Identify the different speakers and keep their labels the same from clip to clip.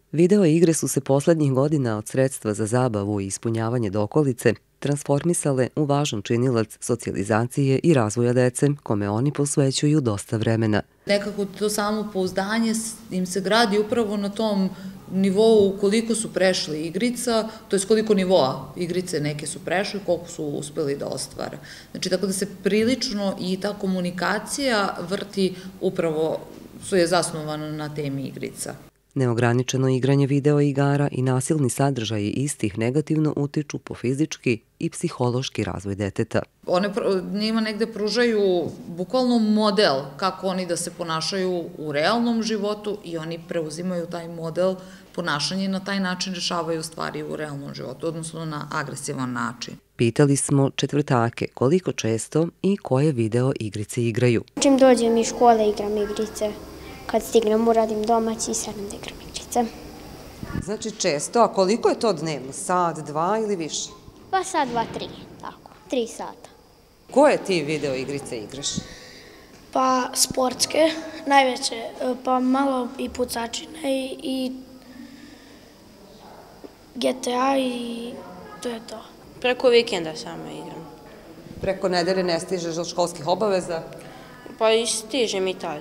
Speaker 1: Video igre su se poslednjih godina od sredstva za zabavu i ispunjavanje dokolice transformisale u važan činilac socijalizacije i razvoja dece, kome oni posvećuju dosta vremena.
Speaker 2: Nekako to samopouzdanje im se gradi upravo na tom nivou koliko su prešli igrica, to je koliko nivoa igrice neke su prešli, koliko su uspeli da ostvare. Znači, tako da se prilično i ta komunikacija vrti upravo, je zasnovana na temi igrica.
Speaker 1: Neograničeno igranje video igara i nasilni sadržaji istih negativno utiču po fizički i psihološki razvoj deteta.
Speaker 2: One njima negde pružaju bukvalno model kako oni da se ponašaju u realnom životu i oni preuzimaju taj model ponašanja i na taj način rešavaju stvari u realnom životu, odnosno na agresivan način.
Speaker 1: Pitali smo četvrtake koliko često i koje video igrice igraju.
Speaker 3: Čim dođem iz škole igram igrice. Kad stignem, uradim domaći i sedem da igram igrice.
Speaker 4: Znači često, a koliko je to dnevno? Sat, dva ili više?
Speaker 3: Pa sat, dva, tri, tako, 3 sata.
Speaker 4: Koje ti video igrice igraš?
Speaker 5: Pa sportske, najveće, pa malo i pucačine i GTA i to je to.
Speaker 6: Preko vikenda samo igram.
Speaker 4: Preko nedelje ne stižeš od školskih obaveza?
Speaker 6: Pa i stižem i tad.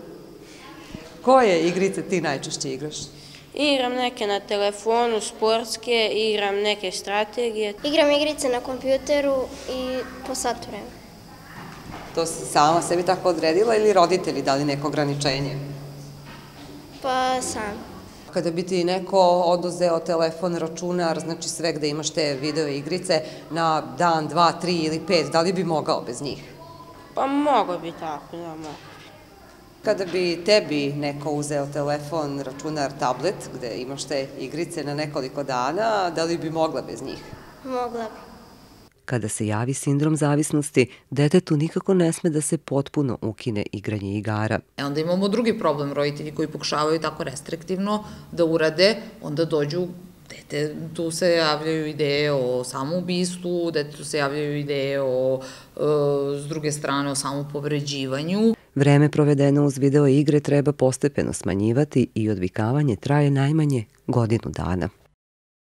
Speaker 4: Koje igrice ti najčešće igraš?
Speaker 6: Igram neke na telefonu, sportske, igram neke strategije.
Speaker 3: Igram igrice na kompjuteru i po satu vremena.
Speaker 4: To si sama sebi tako odredila ili roditelji dali neko ograničenje?
Speaker 3: Pa sam.
Speaker 4: Kada bi ti neko oduzeo telefon, računar, znači sve gde imaš te video igrice, na dan, 2, 3 ili 5, da li bi mogao bez njih?
Speaker 6: Pa mogo bi tako, da mogo.
Speaker 4: Kada bi tebi neko uzeo telefon, računar, tablet, gde imaš te igrice na nekoliko dana, da li bi mogla bez njih?
Speaker 3: Mogla bi.
Speaker 1: Kada se javi sindrom zavisnosti, detetu nikako ne sme da se potpuno ukine igranje igara.
Speaker 2: Onda imamo drugi problem, roditelji koji pokušavaju tako restriktivno da urade, onda dođu tu se javljaju ideje o samoubistvu, detetu se javljaju ideje s druge strane o samopovređivanju.
Speaker 1: Vreme provedeno uz video igre treba postepeno smanjivati i odvikavanje traje najmanje godinu dana.